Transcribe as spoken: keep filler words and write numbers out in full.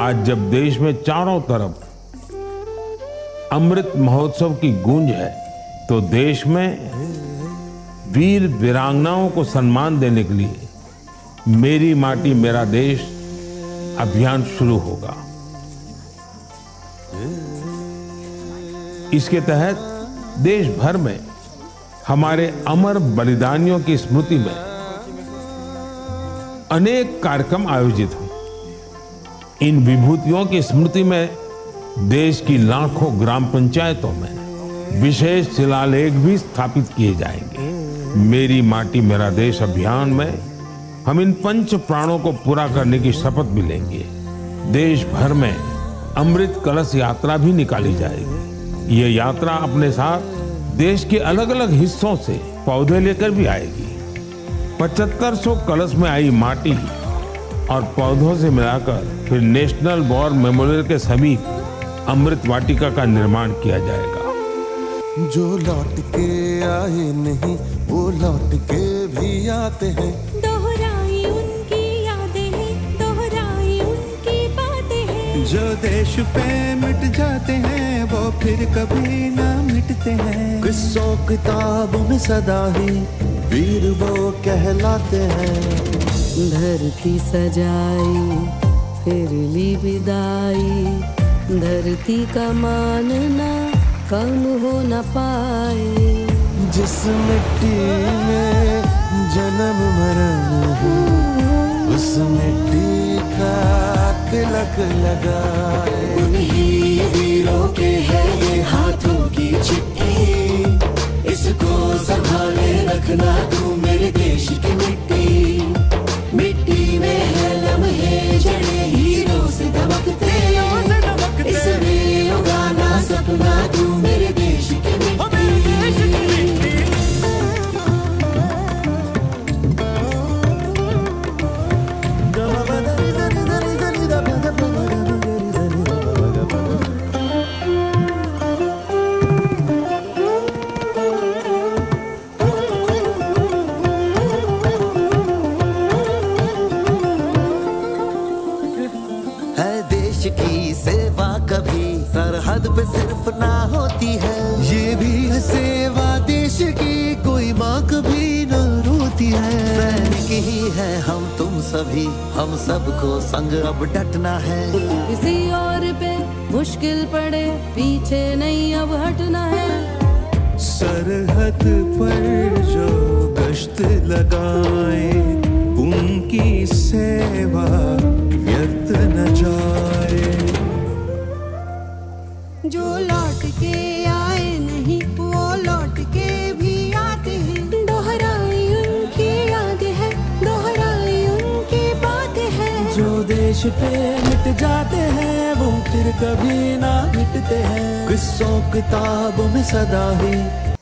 आज जब देश में चारों तरफ अमृत महोत्सव की गूंज है, तो देश में वीर वीरांगनाओं को सम्मान देने के लिए मेरी माटी मेरा देश अभियान शुरू होगा। इसके तहत देश भर में हमारे अमर बलिदानियों की स्मृति में अनेक कार्यक्रम आयोजित हों। इन विभूतियों की स्मृति में देश की लाखों ग्राम पंचायतों में विशेष शिलालेख भी स्थापित किए जाएंगे। मेरी माटी मेरा देश अभियान में हम इन पंच प्राणों को पूरा करने की शपथ भी लेंगे। देश भर में अमृत कलश यात्रा भी निकाली जाएगी। ये यात्रा अपने साथ देश के अलग अलग हिस्सों से पौधे लेकर भी आएगी। पचहत्तर सौ कलश में आई माटी और पौधों से मिलाकर फिर नेशनल वॉर मेमोरियल के समीप अमृत वाटिका का निर्माण किया जाएगा। जो लौट के आए नहीं वो लौट के भी आते हैं। दोहराई उनकी यादें हैं, दोहराई उनकी बातें हैं। जो देश पे मिट जाते हैं वो फिर कभी ना मिटते हैं। किस्सों किताबों में सदा ही वीर वो कहलाते हैं। धरती सजाई फिर ली विदाई, धरती का मानना कम हो न पाए। जिस मिट्टी में जन्म मरण है उस मिट्टी का तिलक लगाए। उन्हीं वीरों के है ये हाथों की चिट्ठी, इसको संभाले रखना तू मेरे देश की मिट्टी। मिट्टी में है लम्हे जड़े हीरों से दमकते, इसमें उगाना सपना तू मेरे देश की मिट्टी। की सेवा कभी सरहद पे सिर्फ ना होती है, ये भी है सेवा देश की, कोई माँ कभी न रोती है। सैनिक ही है हम तुम सभी, हम सबको संग अब डटना है। किसी और पे मुश्किल पड़े पीछे नहीं अब हटना है। सरहद पर जो गश्त लगाए उनकी सेवा व्यर्थ न जाए। जो लौट के आए नहीं वो लौट के भी आते हैं। दोहराई उनकी यादें हैं, दोहराई उनकी बातें हैं। जो देश पे मिट जाते हैं वो फिर कभी ना मिटते हैं। किस्सों किताबों में सदा ही